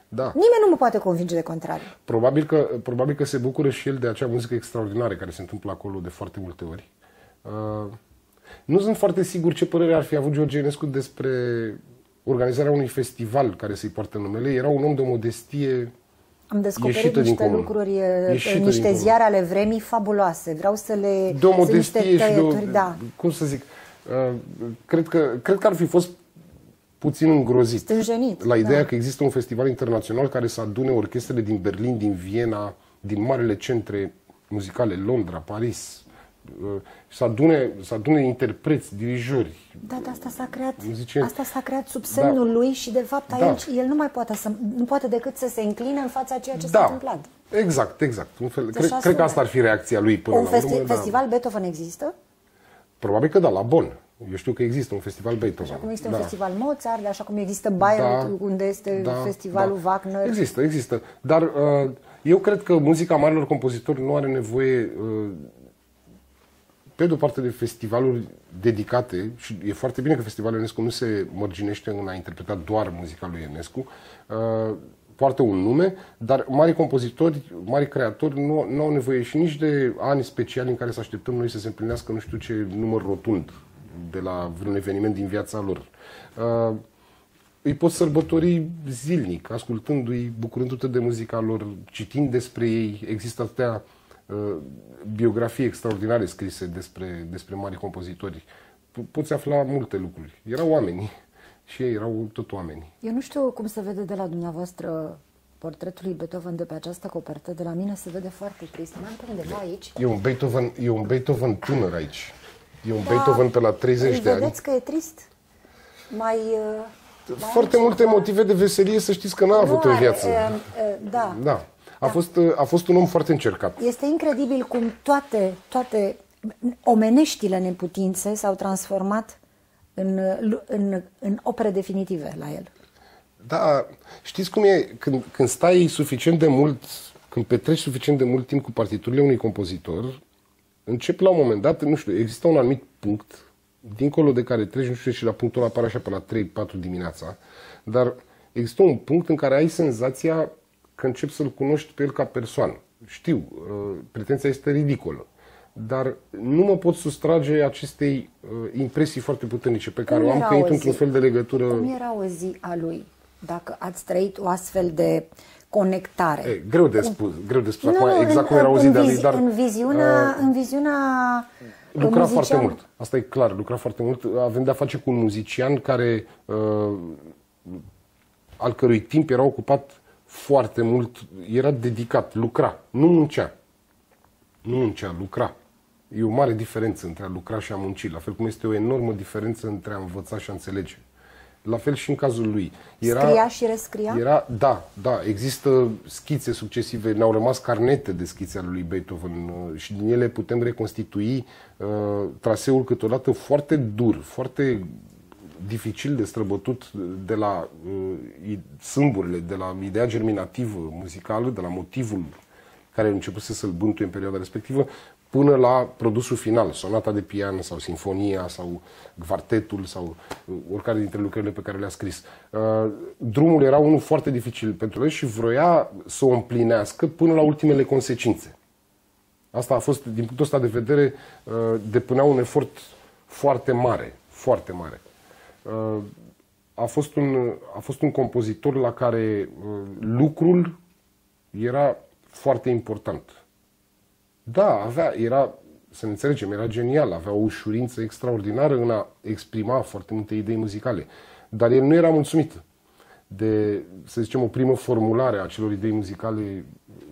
Da. Nimeni nu mă poate convinge de contrariu. Probabil că se bucură și el de acea muzică extraordinară care se întâmplă acolo de foarte multe ori. Nu sunt foarte sigur ce părere ar fi avut George Enescu despre organizarea unui festival care să-i poartă numele. Era un om de o modestie am descoperit niște lucruri, niște ziare ale vremii fabuloase. Vreau să le... De o modestie și de o... Da. Cum să zic? Cred că ar fi fost puțin îngrozit stânjenit, la ideea că există un festival internațional care să adune orchestrele din Berlin, din Viena, din marele centre muzicale, Londra, Paris, să adune interpreți, dirijori. Da, asta s-a creat sub semnul lui și de fapt aici el nu poate decât să se încline în fața ceea ce s-a întâmplat. Exact. Cred că asta ar fi reacția lui până la urmă. Festival Beethoven există? Probabil că da, la Bonn. Eu știu că există un festival Beethoven. Așa cum există un festival Mozart, așa cum există Bayreuth, unde este festivalul Wagner. Există. Dar eu cred că muzica marilor compozitori nu are nevoie, pe de o parte, de festivaluri dedicate, și e foarte bine că festivalul Enescu nu se mărginește în a interpreta doar muzica lui Enescu, poartă un nume, dar mari compozitori, mari creatori nu au nevoie și nici de ani speciali în care să așteptăm noi să se împlinească nu știu ce număr rotund de la vreun eveniment din viața lor. Îi poți sărbători zilnic, ascultându-i, bucurându-te de muzica lor, citind despre ei. Există atâtea biografii extraordinare scrise despre mari compozitori. Poți afla multe lucruri. Erau oameni și ei erau tot oameni. Eu nu știu cum se vede de la dumneavoastră portretul lui Beethoven de pe această copertă. De la mine se vede foarte trist. N-am pe undeva aici. E un Beethoven tânăr aici. E un Beethoven pe la 30 de ani. Vedeți că e trist? Foarte multe motive de veselie, să știți că n-a avut în viață. Da. A fost un om foarte încercat. Este incredibil cum toate omeneștile neputințe s-au transformat în opere definitive la el. Da, știți cum e? Când stai suficient de mult, când petreci suficient de mult timp cu partiturile unui compozitor, încep la un moment dat, nu știu, există un anumit punct, dincolo de care treci, nu știu, și la punctul ăla apare așa pe la 3-4 dimineața, dar există un punct în care ai senzația că începi să-l cunoști pe el ca persoană. Știu, pretenția este ridicolă, dar nu mă pot sustrage acestei impresii foarte puternice pe care o am, că intru într-un fel de legătură. Cum era o zi a lui, dacă ați trăit o astfel de conectare? Greu de spus acum exact cum era o zi de a lui, dar... În viziunea lucra foarte mult. Asta e clar, lucra foarte mult. Avem de-a face cu un muzician care, al cărui timp era ocupat foarte mult, era dedicat, lucra, nu muncea. Lucra. E o mare diferență între a lucra și a munci, la fel cum este o enormă diferență între a învăța și a înțelege. La fel și în cazul lui. Scria și rescria? Da, există schițe succesive, ne-au rămas carnete de schițe ale lui Beethoven și din ele putem reconstitui traseul câteodată foarte dur, foarte dificil de străbătut de la sâmburile, de la ideea germinativă muzicală, de la motivul care a început să-l bântuie în perioada respectivă, până la produsul final, sonata de pian sau sinfonia sau quartetul sau oricare dintre lucrările pe care le-a scris. Drumul era unul foarte dificil pentru el și vroia să o împlinească până la ultimele consecințe. Asta a fost, din punctul ăsta de vedere, depunea un efort foarte mare, foarte mare. A fost un compozitor la care lucrul era foarte important. Da, să ne înțelegem, era genial, avea o ușurință extraordinară în a exprima foarte multe idei muzicale. Dar el nu era mulțumit de, să zicem, o primă formulare a acelor idei muzicale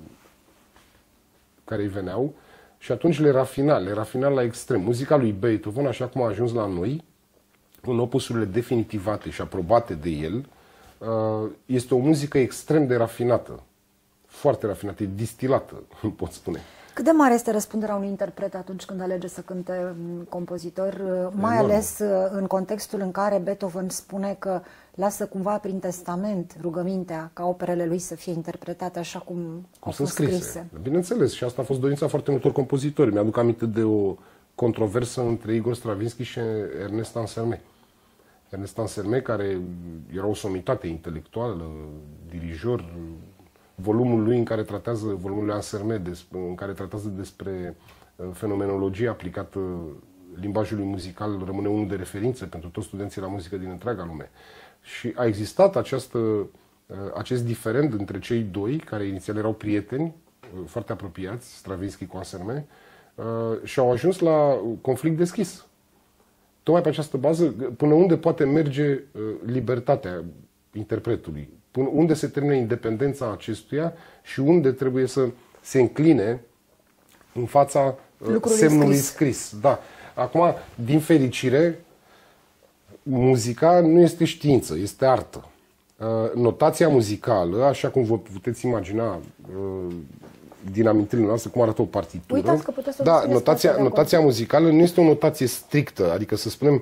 care îi veneau și atunci le rafina la extrem. Muzica lui Beethoven, așa cum a ajuns la noi, în opusurile definitivate și aprobate de el, este o muzică extrem de rafinată. Foarte rafinată, e distilată, pot spune. Cât de mare este răspunderea unui interpret atunci când alege să cânte un compozitor, mai ales în contextul în care Beethoven spune că lasă cumva prin testament rugămintea ca operele lui să fie interpretate așa cum au fost scrise. Bineînțeles, și asta a fost dorința foarte multor compozitori. Mi-aduc aminte de o controversă între Igor Stravinsky și Ernest Ansermet. Ernest Ansermet, care era o somitate intelectuală, dirijor, volumul lui volumul lui Ansermet, în care tratează despre fenomenologie aplicată limbajului muzical, rămâne unul de referință pentru toți studenții la muzică din întreaga lume. Și a existat acest diferend între cei doi, care inițial erau prieteni, foarte apropiați, Stravinsky cu Ansermet, și au ajuns la conflict deschis. Tocmai pe această bază, până unde poate merge libertatea interpretului, până unde se termină independența acestuia și unde trebuie să se încline în fața semnului scris. Da. Acum, din fericire, muzica nu este știință, este artă. Notația muzicală, așa cum vă puteți imagina din amintirile noastre, cum arată o partitură. Uitați că puteți să da, notația muzicală nu este o notație strictă, adică să spunem,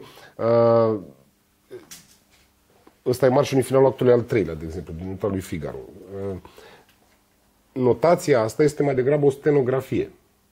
ăsta e marșul în finalul actului al treilea, de exemplu, din nota lui Figaro. Notația asta este mai degrabă o stenografie.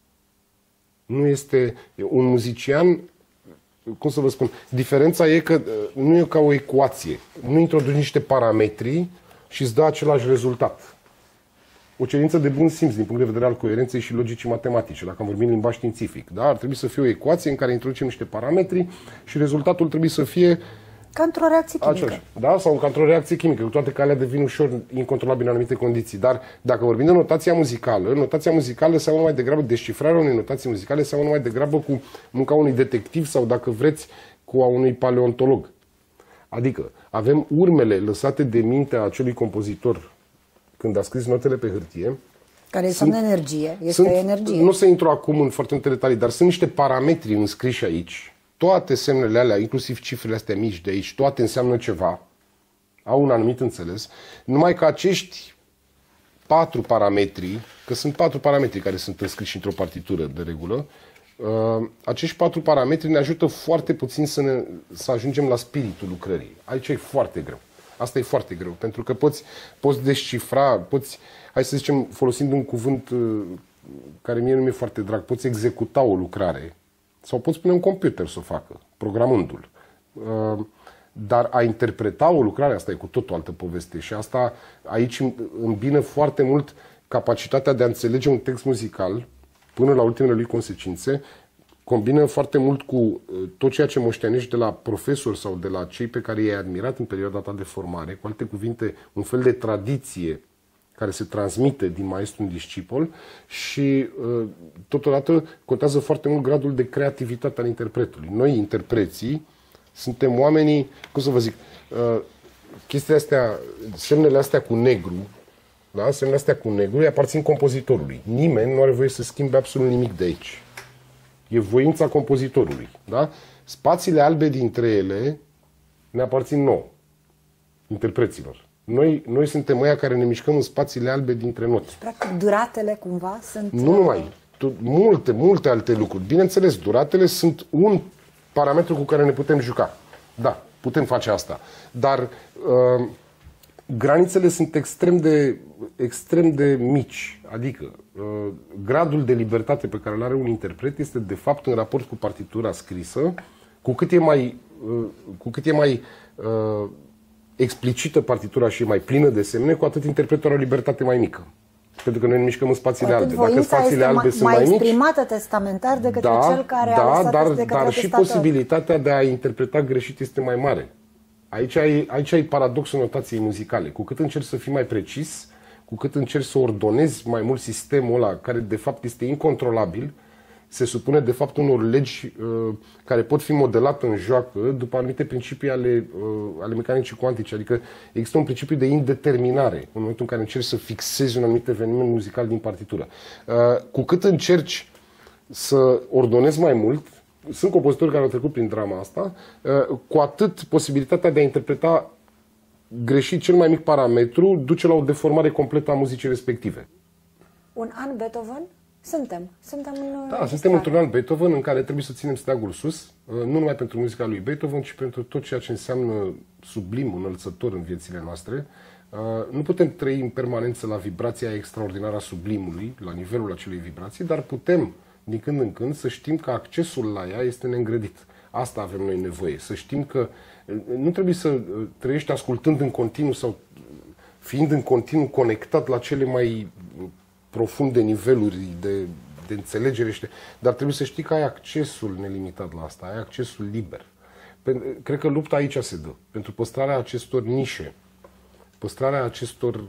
Nu este un muzician, cum să vă spun, diferența e că nu e ca o ecuație. Nu introduci niște parametri și îți dă același rezultat. O cerință de bun simț din punct de vedere al coerenței și logicii matematice, dacă am vorbit în limbaj științific. Da? Ar trebui să fie o ecuație în care introducem niște parametri și rezultatul trebuie să fie ca într-o reacție chimică. Același. Da? Sau ca într-o reacție chimică, cu toate că alea devin ușor incontrolabile în anumite condiții. Dar dacă vorbim de notația muzicală seamănă mai degrabă, descifrarea unei notații muzicale seamănă mai degrabă cu munca unui detectiv sau, dacă vreți, cu a unui paleontolog. Adică avem urmele lăsate de mintea acelui compozitor când a scris notele pe hârtie. Care înseamnă energie. Este energie. Nu se intru acum în foarte multe detalii, dar sunt niște parametri înscriși aici. Toate semnele alea, inclusiv cifrele astea mici de aici, toate înseamnă ceva. Au un anumit înțeles. Numai că acești 4 parametri, că sunt 4 parametri care sunt înscriși într-o partitură de regulă, acești 4 parametri ne ajută foarte puțin să ajungem la spiritul lucrării. Aici e foarte greu. Asta e foarte greu, pentru că poți descifra, hai să zicem, folosind un cuvânt care mie nu mi-e foarte drag, poți executa o lucrare sau poți pune un computer să o facă, programându-l. Dar a interpreta o lucrare, asta e cu tot o altă poveste și asta aici îmbină foarte mult capacitatea de a înțelege un text muzical până la ultimele lui consecințe, combină foarte mult cu tot ceea ce moștenești de la profesori sau de la cei pe care i-ai admirat în perioada ta de formare, cu alte cuvinte, un fel de tradiție care se transmite din maestru în discipol și totodată contează foarte mult gradul de creativitate al interpretului. Noi, interpreții, suntem oamenii, cum să vă zic, chestiile astea, semnele astea cu negru, da? Semnele astea cu negru îi aparțin compozitorului. Nimeni nu are voie să schimbe absolut nimic de aici. E voința compozitorului. Da? Spațiile albe dintre ele ne aparțin nouă, interpreților. Noi suntem ăia care ne mișcăm în spațiile albe dintre note. Și, practic, duratele cumva sunt... Nu numai. Multe alte lucruri. Bineînțeles, duratele sunt un parametru cu care ne putem juca. Da, putem face asta. Dar granițele sunt extrem de mici. Adică gradul de libertate pe care îl are un interpret este de fapt în raport cu partitura scrisă. Cu cât e mai explicită partitura și mai plină de semne, cu atât interpretul are o libertate mai mică. Pentru că noi ne mișcăm în spațiile albe. Dacă spațiile albe sunt mai mici, exprimată testamentar de către cel care a lăsat de către dar și posibilitatea de a interpreta greșit este mai mare. Aici ai paradoxul notației muzicale. Cu cât încerci să fii mai precis, cu cât încerci să ordonezi mai mult sistemul ăla, care de fapt este incontrolabil, se supune de fapt unor legi care pot fi modelate în joacă după anumite principii ale mecanicii cuantice. Adică există un principiu de indeterminare în momentul în care încerci să fixezi un anumit eveniment muzical din partitură. Cu cât încerci să ordonezi mai mult, sunt compozitori care au trecut prin drama asta, cu atât posibilitatea de a interpreta greșit cel mai mic parametru duce la o deformare completă a muzicii respective. Un an Beethoven? Suntem într-un an Beethoven în care trebuie să ținem steagul sus, nu numai pentru muzica lui Beethoven, ci pentru tot ceea ce înseamnă sublim, înălțător în viețile noastre. Nu putem trăi în permanență la vibrația extraordinară a sublimului, la nivelul acelei vibrații, dar putem, din când în când, să știm că accesul la ea este neîngrădit. Asta avem noi nevoie, să știm că nu trebuie să trăiești ascultând în continuu sau fiind în continuu conectat la cele mai profunde niveluri de înțelegere, dar trebuie să știi că ai accesul nelimitat la asta, ai accesul liber. Cred că lupta aici se dă, pentru păstrarea acestor nișe, păstrarea acestor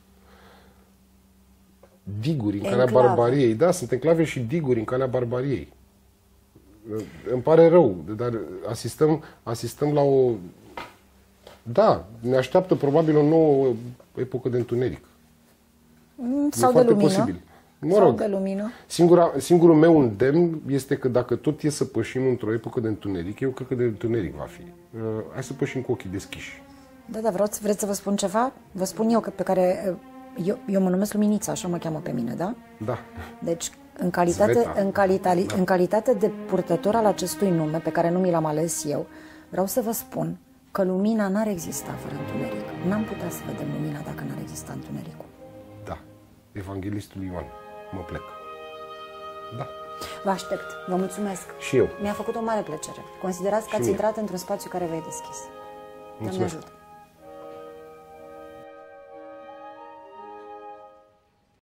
diguri în calea barbariei. Da, sunt enclave și diguri în calea barbariei. Îmi pare rău, dar asistăm la o... Da, ne așteaptă probabil o nouă epocă de întuneric. Sau de lumină. Posibil. Mă rog, de lumină. Singurul meu îndemn este că dacă tot e să pășim într-o epocă de întuneric, eu cred că de întuneric va fi. Hai să pășim cu ochii deschiși. Da, vreți să vă spun ceva? Vă spun eu, pe care... Eu mă numesc Luminița, așa mă cheamă pe mine, da? Da. Deci, în calitate de purtător al acestui nume, pe care nu mi l-am ales eu, vreau să vă spun că lumina n-ar exista fără întuneric. N-am putea să vedem lumina dacă n-ar exista întunericul. Da. Evanghelistul Ioan. Mă plec. Da. Vă aștept. Vă mulțumesc. Și eu. Mi-a făcut o mare plăcere. Considerați că ați intrat într-un spațiu care vă e deschis. Mulțumesc. Doamne ajută.